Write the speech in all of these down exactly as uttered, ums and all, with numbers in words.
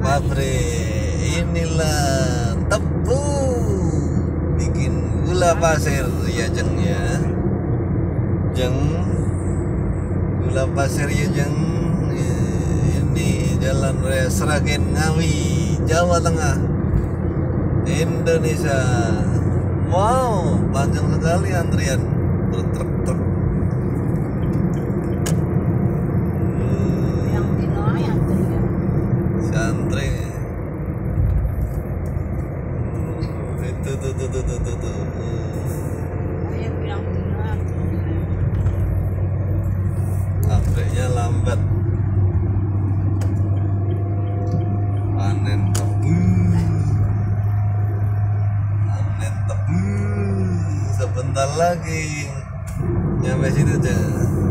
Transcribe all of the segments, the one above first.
pabrik. Inilah tebu bikin gula pasir ya Jeng ya. Jeng gula pasir ya Jeng. Ini Jalan Raya Sragen Ngawi, Jawa Tengah, Indonesia. Wow, panjang sekali antrian truk-truk. Santri itu tuh tuh tuh tuh tuh tuh. Pabriknya lambat panen tebu, panen tebu sebentar lagi nyampe situ aja.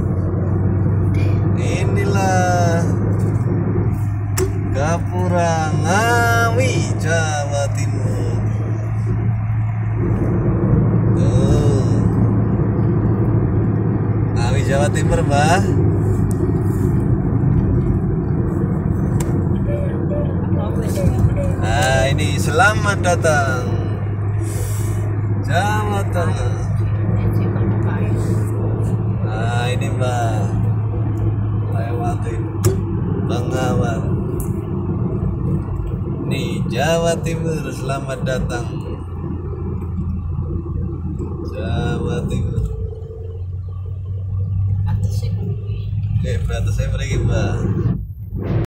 Inilah Gapura Ngawi, Jawa Timur. Tuh, Ngawi Jawa Timur, Mbah. Nah, ini selamat datang Jawa Tengah. Nah, ini Mbah lewatin Bengawan. Nih Jawa Timur, selamat datang Jawa Timur. Oke, berarti saya pergi Mbak.